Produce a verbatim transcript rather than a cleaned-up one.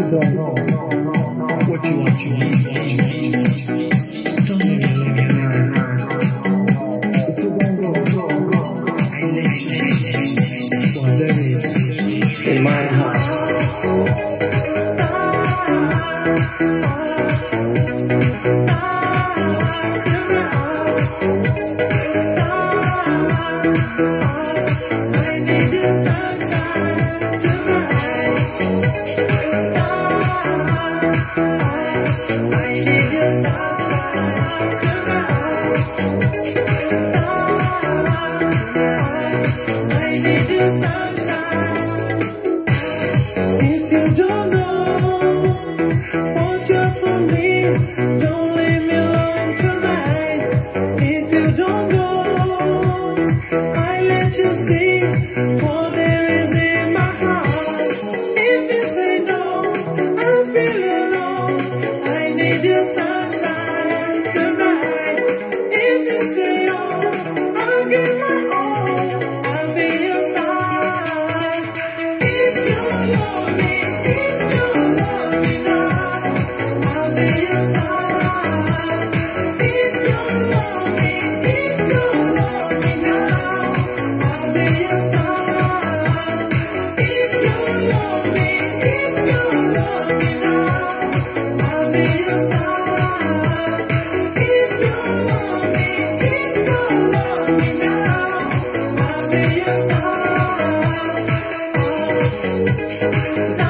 don't know what you want to eat. Don't let me let me learn. If you don't go, I let you for there is in my heart. If you don't know what you're for me, don't leave me alone tonight. If you don't know, I let you see what there is in my heart. If you say no, I feel alone. I need your sunshine tonight. If you say oh, I'll give my all. I'll be your star. If you love me, if you love me now, I'll be your star. If you love me, if you love me now, I'll be your star. If you love me, if you love me now, I'll be your star. If you love me, if you love me now, I'll be your star.